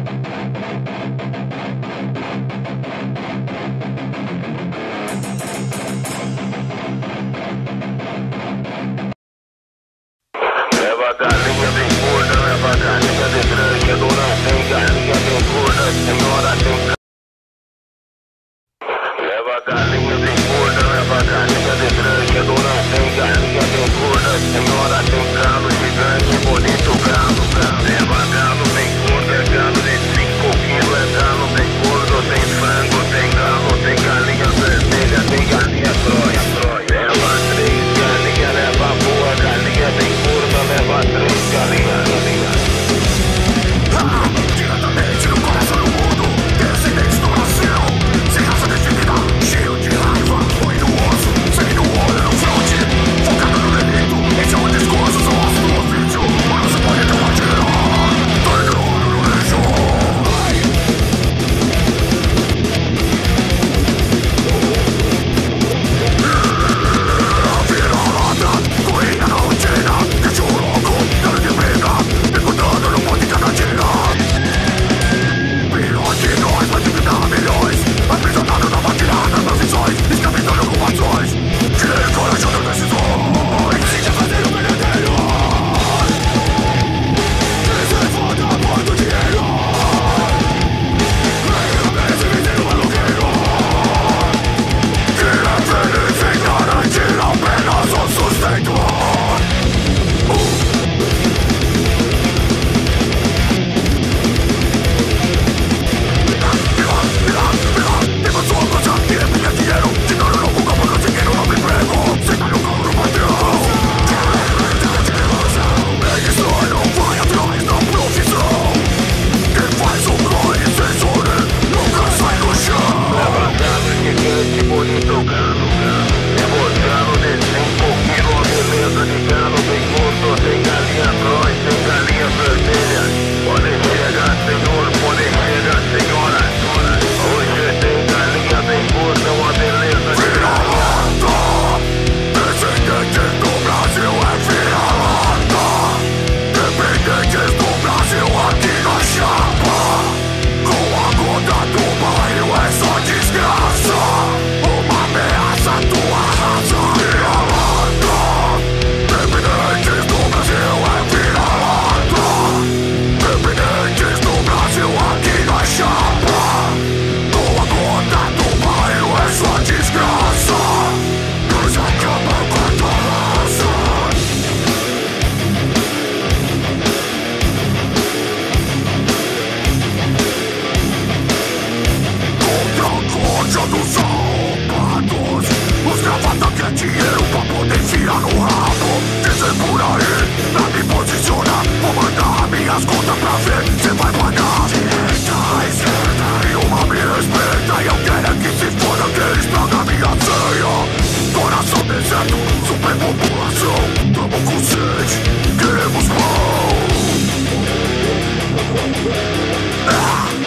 Leva a galinha bem gorda, leva a galinha de grande, a dona tem galinha bem gorda, a senhora tem. Leva a galinha bem gorda, leva a galinha de grande, a dona tem galinha bem gorda, a senhora tem galo gigante, bonito galo, galo. Leva galo bem gordo, é galo de 5 quilos, é galo bem gordo, tem frango, tem galo, tem galinha vermelha, tem galinha Troia, Troia. Leva 3 galinhas, leva boa galinha bem gorda, leva 3 galinhas, galinhas. Diretamente no coração do mundo, descendentes do Brasil, sem raça definida, cheio de raiva, oi no osso, sangue no olho, no fronte, focado no delito, esse é o discurso, são os do ofício, mas você pode não atirar, todo mundo no lixo. A vira-lata, corrida na rotina, cachorro louco, dano de briga, perguntando no ponto de cada dia. Pior que nós, vai dividir milhões, aprisionado na máquina das transições, escravizando ocupações, encorajando decisões, se já fazer o verdadeiro. Isso é foda, muito dinheiro. Esse vizinho maloqueiro, que é feliz em garantir apenas o sustento. Tengo su cosa, quiere pillar dinero, si no lo busco por conseguir un nuevo empleo, se me lo cobro patrón. Isso não vai atrás da profissão, quem faz o corre sem sono, nunca sai do chão. Leva galo gigante, bonito galo, galo. Leva galo de 5 quilos, beleza de galo bem gordo, tem galinha Troia, tem galinha vermelha. Pode chegar, senhor, pode chegar, senhora. Hoje tem galinha bem gorda, uma beleza de Vira-lata, descendentes do Brasil é vira-lata, dependentes do Brasil aqui na chapa, com a gota do bairro é só desgraça, uma ameaça à tua raça. Vira-lata, dependentes do Brasil é vira-lata, dependentes do Brasil aqui na chapa, com a gota do bairro é só desgraça, nos acaba com a tua raça. Contra a corja dos arrombados, os gravata quer dinheiro pra poder enfiar no rabo. Dizem por aí, pra me posicionar, vou mandar minhas contas pra ver cê vai pagar. Direita, esquerda e uma me respeita, e eu quero é que se foda que eles tragam minha ceia. Coração deserto, superpopulação, tamo com sede, queremos pão.